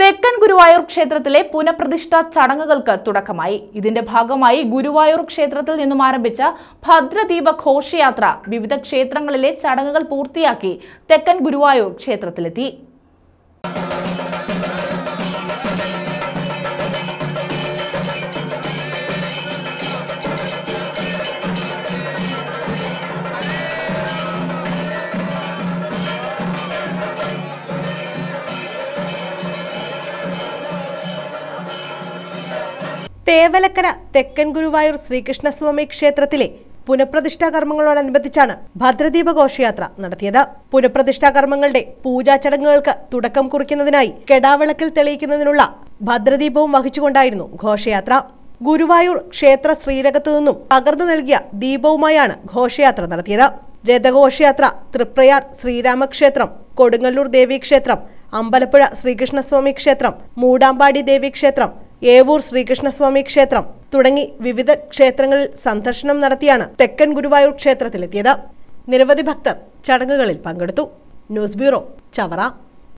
തെക്കൻ ഗുരുവായൂർ ക്ഷേത്രത്തിലെ പുനഃപ്രതിഷ്ഠാ ചടങ്ങുകൾക്ക് തുടക്കമായി. ഇതിന്റെ ഭാഗമായി ഗുരുവായൂർ ക്ഷേത്രത്തിൽ നിന്നും ആരംഭിച്ച ഭദ്രദീപ ഘോഷയാത്ര വിവിധ ക്ഷേത്രങ്ങളിലെ ചടങ്ങുകൾ പൂർത്തിയാക്കി തെക്കൻ ഗുരുവായൂർ ക്ഷേത്രത്തിലെത്തി. തേവലക്കര തെക്കൻ ഗുരുവായൂർ ശ്രീകൃഷ്ണസ്വാമി ക്ഷേത്രത്തിലെ പുനഃപ്രതിഷ്ഠാ കർമ്മങ്ങളോടനുബന്ധിച്ചാണ് ഭദ്രദീപ ഘോഷയാത്ര നടത്തിയത്. പുനഃപ്രതിഷ്ഠാ കർമ്മങ്ങളുടെ പൂജാ ചടങ്ങുകൾക്ക് തുടക്കം കുറിക്കുന്നതിനായി കെടാവിളക്കിൽ തെളിയിക്കുന്നതിനുള്ള ഭദ്രദീപവും വഹിച്ചുകൊണ്ടായിരുന്നു ഘോഷയാത്ര. ഗുരുവായൂർ ക്ഷേത്ര ശ്രീരകത്തു നിന്നും പകർന്നു നൽകിയ ദീപവുമായാണ് ഘോഷയാത്ര നടത്തിയത്. രഥഘോഷയാത്ര തൃപ്രയാർ ശ്രീരാമക്ഷേത്രം, കൊടുങ്ങല്ലൂർ ദേവീക്ഷേത്രം, അമ്പലപ്പുഴ ശ്രീകൃഷ്ണസ്വാമി ക്ഷേത്രം, മൂടാമ്പാടി ദേവീക്ഷേത്രം, ഏവൂർ ശ്രീകൃഷ്ണസ്വാമി ക്ഷേത്രം തുടങ്ങി വിവിധ ക്ഷേത്രങ്ങളിൽ സന്ദർശനം നടത്തിയാണ് തെക്കൻ ഗുരുവായൂർ ക്ഷേത്രത്തിലെത്തിയത്. നിരവധി ഭക്തർ ചടങ്ങുകളിൽ പങ്കെടുത്തു. News bureau, Chavara.